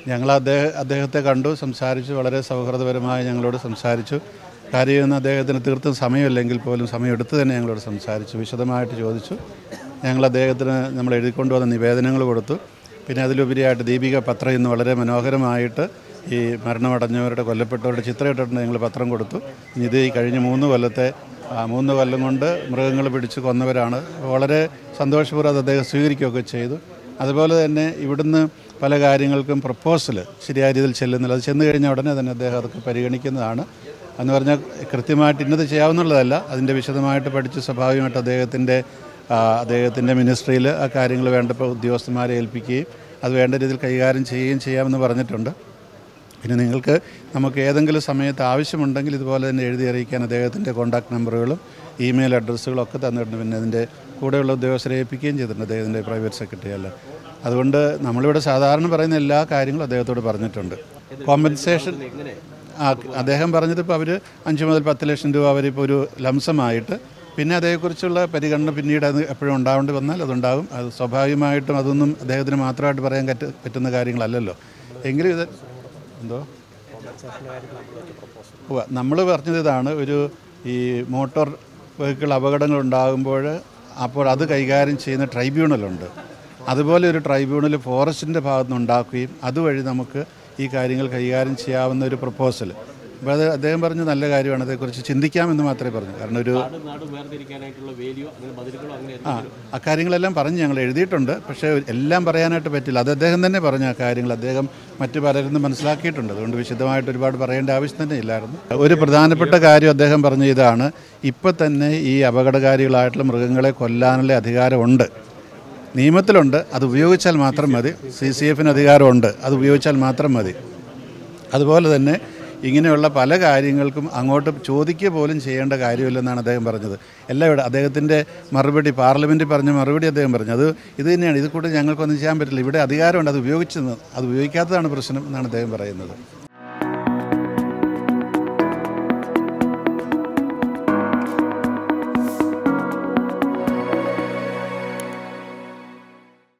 ഞങ്ങൾ അദ്ദേഹത്തെ കണ്ടു, സംസാരിച്ചു. വളരെ സൗഹൃദപരമായി ഞങ്ങളോട് സംസാരിച്ചു. കാര്യം അദ്ദേഹത്തിന് തീർത്തും സമയമില്ലെങ്കിൽ പോലും സമയമെടുത്ത് തന്നെ ഞങ്ങളോട് സംസാരിച്ചു, വിശദമായിട്ട് ചോദിച്ചു. ഞങ്ങൾ അദ്ദേഹത്തിന് നമ്മൾ എഴുതിക്കൊണ്ടുവന്ന നിവേദനങ്ങൾ കൊടുത്തു. പിന്നെ അതിലുപരിയായിട്ട് ദീപിക പത്രം ഇന്ന് വളരെ മനോഹരമായിട്ട് ഈ മരണമടഞ്ഞവരുടെ കൊല്ലപ്പെട്ടവരുടെ ചിത്രം ഇട്ടിട്ടുണ്ട്. ഞങ്ങൾ പത്രം കൊടുത്തു. ഇത് ഈ കഴിഞ്ഞ 3 കൊല്ലത്തെ 3 കൊല്ലം കൊണ്ട് മൃഗങ്ങൾ പിടിച്ച് കൊന്നവരാണ്. വളരെ സന്തോഷപൂർവ്വം അത് അദ്ദേഹം സ്വീകരിക്കുകയൊക്കെ ചെയ്തു. അതുപോലെ തന്നെ ഇവിടുന്ന് പല കാര്യങ്ങൾക്കും പ്രപ്പോസൽ ശരിയായ രീതിയിൽ ചെല്ലുന്നില്ല. അത് ചെന്ന് കഴിഞ്ഞ ഉടനെ തന്നെ അദ്ദേഹം അതൊക്കെ പരിഗണിക്കുന്നതാണ്. എന്ന് പറഞ്ഞാൽ കൃത്യമായിട്ട് ഇന്നത് ചെയ്യാവുന്നുള്ളതല്ല, അതിൻ്റെ വിശദമായിട്ട് പഠിച്ച് സ്വാഭാവികമായിട്ട് അദ്ദേഹത്തിൻ്റെ മിനിസ്ട്രിയിൽ ആ കാര്യങ്ങൾ വേണ്ടപ്പോൾ ഉദ്യോഗസ്ഥന്മാരെ ഏൽപ്പിക്കുകയും അത് വേണ്ട രീതിയിൽ കൈകാര്യം ചെയ്യുകയും ചെയ്യാമെന്ന് പറഞ്ഞിട്ടുണ്ട്. പിന്നെ നമുക്ക് ഏതെങ്കിലും സമയത്ത് ആവശ്യമുണ്ടെങ്കിൽ ഇതുപോലെ തന്നെ എഴുതി അറിയിക്കാൻ അദ്ദേഹത്തിൻ്റെ കോൺടാക്ട് നമ്പറുകളും ഇമെയിൽ അഡ്രസ്സുകളും ഒക്കെ തന്നിട്ടുണ്ട്. പിന്നെ അതിൻ്റെ കൂടെയുള്ള ഉദ്യോഗസ്ഥരെ ഏൽപ്പിക്കുകയും ചെയ്തിട്ടുണ്ട്, അദ്ദേഹത്തിൻ്റെ പ്രൈവറ്റ് സെക്രട്ടറി അല്ല. അതുകൊണ്ട് നമ്മളിവിടെ സാധാരണ പറയുന്ന എല്ലാ കാര്യങ്ങളും അദ്ദേഹത്തോട് പറഞ്ഞിട്ടുണ്ട്. കോമ്പൻസേഷൻ അദ്ദേഹം പറഞ്ഞത് ഇപ്പോൾ അവർ 5 മുതൽ 10 ലക്ഷം രൂപ അവരിപ്പോൾ ഒരു ലംസമായിട്ട്, പിന്നെ അതേക്കുറിച്ചുള്ള പരിഗണന പിന്നീട് അത് എപ്പോഴും ഉണ്ടാവേണ്ടി വന്നാൽ അതുണ്ടാകും. അത് സ്വാഭാവികമായിട്ടും അതൊന്നും അദ്ദേഹത്തിന് മാത്രമായിട്ട് പറയാൻ പറ്റുന്ന കാര്യങ്ങളല്ലല്ലോ. എങ്കിലും ഇത് നമ്മൾ പറഞ്ഞത് ഇതാണ്, ഈ മോട്ടോർ വെഹിക്കിൾ അപകടങ്ങൾ ഉണ്ടാകുമ്പോൾ അപ്പോൾ അത് കൈകാര്യം ചെയ്യുന്ന ട്രൈബ്യൂണലുണ്ട്. അതുപോലെ ഒരു ട്രൈബ്യൂണൽ ഫോറസ്റ്റിൻ്റെ ഭാഗത്തുനിന്ന് ഉണ്ടാക്കുകയും അതുവഴി നമുക്ക് ഈ കാര്യങ്ങൾ കൈകാര്യം ചെയ്യാവുന്ന ഒരു പ്രപ്പോസൽ. അപ്പോൾ അത് അദ്ദേഹം പറഞ്ഞു നല്ല കാര്യമാണ്, അതേക്കുറിച്ച് ചിന്തിക്കാമെന്ന് മാത്രമേ പറഞ്ഞു. കാരണം അക്കാര്യങ്ങളെല്ലാം പറഞ്ഞ് ഞങ്ങൾ എഴുതിയിട്ടുണ്ട്. പക്ഷേ എല്ലാം പറയാനായിട്ട് പറ്റില്ല. അത് അദ്ദേഹം തന്നെ പറഞ്ഞു. ആ കാര്യങ്ങൾ അദ്ദേഹം മറ്റു പലരും മനസ്സിലാക്കിയിട്ടുണ്ട്. അതുകൊണ്ട് വിശദമായിട്ട് ഒരുപാട് പറയേണ്ട ആവശ്യം തന്നെ ഇല്ലായിരുന്നു. ഒരു പ്രധാനപ്പെട്ട കാര്യം അദ്ദേഹം പറഞ്ഞ ഇതാണ്, ഇപ്പം തന്നെ ഈ അപകടകാരികളായിട്ടുള്ള മൃഗങ്ങളെ കൊല്ലാനുള്ള അധികാരമുണ്ട്, നിയമത്തിലുണ്ട്. അത് ഉപയോഗിച്ചാൽ മാത്രം മതി. CCFന് അധികാരമുണ്ട്, അത് ഉപയോഗിച്ചാൽ മാത്രം മതി. അതുപോലെ തന്നെ ഇങ്ങനെയുള്ള പല കാര്യങ്ങൾക്കും അങ്ങോട്ട് ചോദിക്കുക പോലും ചെയ്യേണ്ട കാര്യമില്ലെന്നാണ് അദ്ദേഹം പറഞ്ഞത്. ഇവിടെ അദ്ദേഹത്തിൻ്റെ മറുപടി, പാർലമെൻറ്റിൽ പറഞ്ഞ മറുപടി അദ്ദേഹം പറഞ്ഞു. ഇത് തന്നെയാണ്, ഇത് കൂടെ ഞങ്ങൾക്കൊന്നും ചെയ്യാൻ പറ്റില്ല. ഇവിടെ അധികാരമുണ്ട്, അത് ഉപയോഗിക്കാത്തതാണ് പ്രശ്നം എന്നാണ് അദ്ദേഹം പറയുന്നത്.